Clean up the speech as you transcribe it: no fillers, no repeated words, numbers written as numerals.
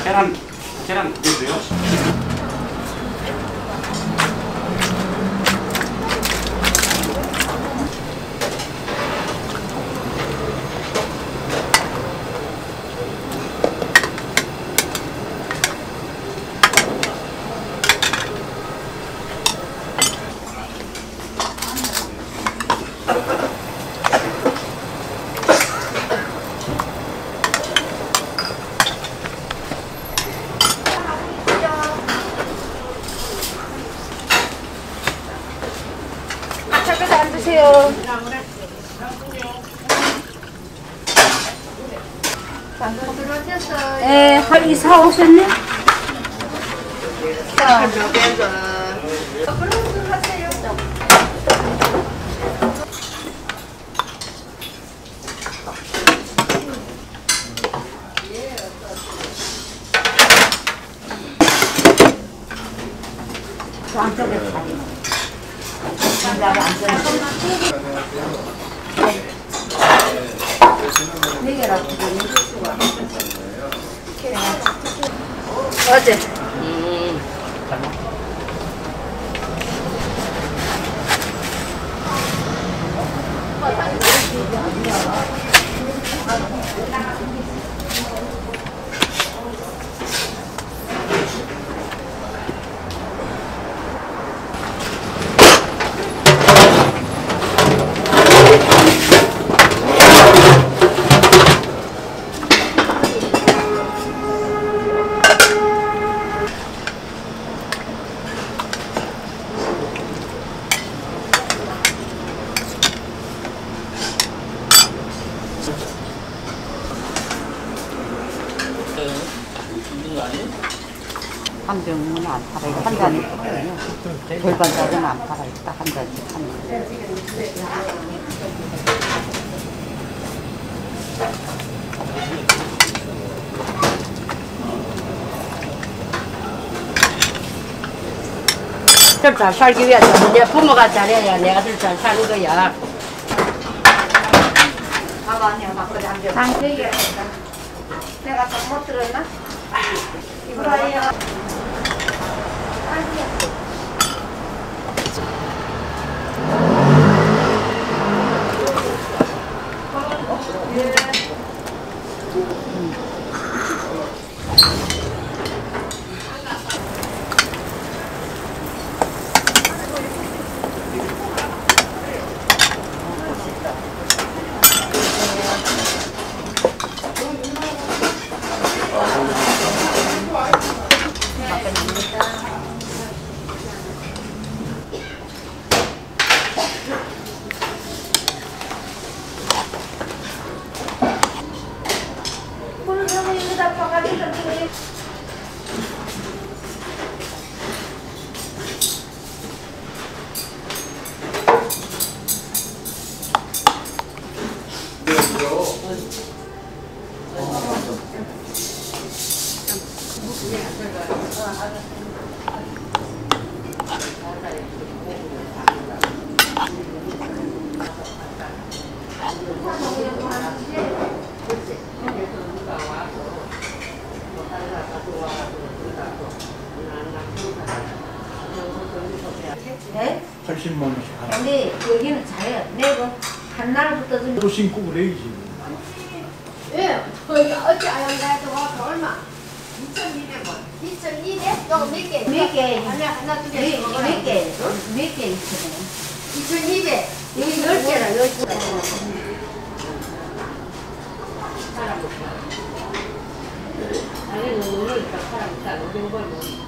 계란 드세요. 저기서 앉으세요. 네, 한 이사 오셨네? 자, 저 안쪽에 자리. 네 개라고 어제 한 병은 안 팔아요. 한 잔이 팔아요. 절반 짜리는 안 팔아요. 딱 한 잔씩 한 잔. 잘 살기 위해서 내 부모가 잘해야 내 아들 잘 사는 거야. 장대기 내가 잘못 들었나? 이거예요. 네? 80만 원씩 하나. 근데 여기는 잘해요. 내가 한 날부터 좀 또 신고 그래야지. 예, 거기 어제 아양가에서 와서 얼마? 2,200원. 2,200? 또 몇 개? 몇 개? 하나, 두 개씩 먹어라. 몇 개 있어요? 2,200. 여기 10개라, 10개. 아니, 오늘 사람 잘 오는 걸